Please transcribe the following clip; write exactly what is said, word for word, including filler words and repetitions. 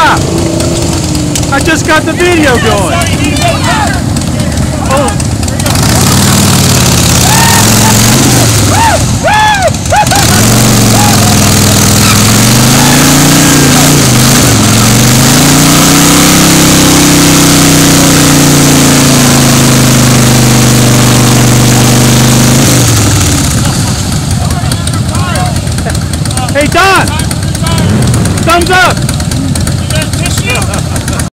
stop! I just got the video going. Oh. Hey Don! Thumbs up!